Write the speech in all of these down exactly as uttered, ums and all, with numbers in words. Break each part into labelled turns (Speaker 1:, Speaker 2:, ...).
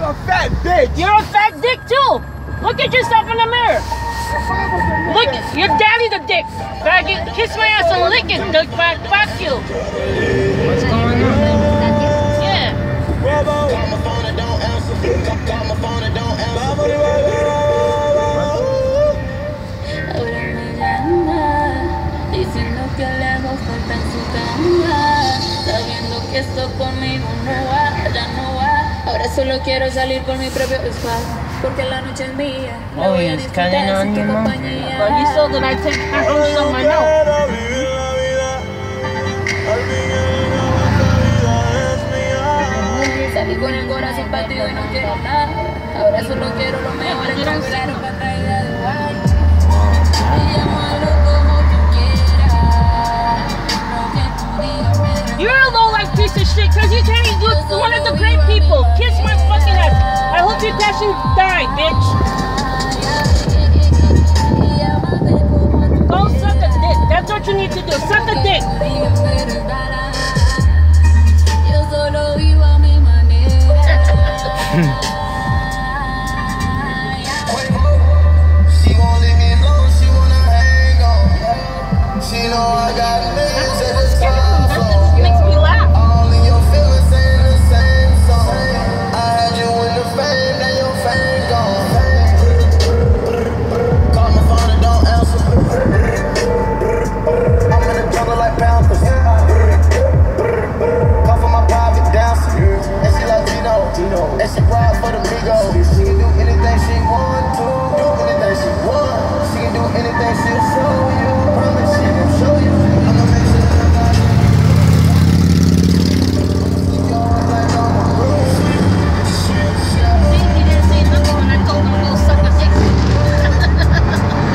Speaker 1: a fat bitch.
Speaker 2: You're a fat dick too. Look at yourself in the mirror. Look, your daddy's a dick. Faggot, kiss my ass and lick it, dick bag. Fuck you. What's going on? Yeah.
Speaker 3: Call my phone and don't answer. Call my phone and don't answer. Ahora me llama, diciendo que lejos falta en su cama, sabiendo que esto conmigo no va, ya no va. Ahora solo quiero salir por mi propio espacio, porque la noche es mía.
Speaker 2: Oh, he's cutting on you, Mom. Well, he saw that I take arrows on my nose.
Speaker 3: Salí con el corazón partido y no quiero nada. Ahora solo quiero lo mejor en cambiar para traer de Dubai. Y llámalo como tú quieras. No que tú digas me.
Speaker 2: You're a low-life piece of shit because you can't even do one of the great people. Kiss my fucking ass. I hope your passion die, bitch. Go suck a dick. That's what you need to do. Suck a dick.
Speaker 3: Yo solo vivo a mi manera. She won't leave me alone. She wanna hang on. She know I got legs at the top.
Speaker 2: Makes me laugh.
Speaker 3: All in your feelings saying the same song. I had you in the fame, now your fame gone. Call my phone and don't answer. I'm in the jungle like Panthers. Call for my private dancer. And she Latino. And she proud for the Migos. She can do anything she want to. Do anything she want. She can do anything she'll show you. Promise she will show you. I'ma make sure that I got you.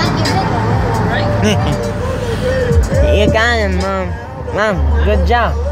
Speaker 2: You got him, Mom. Mom, good job.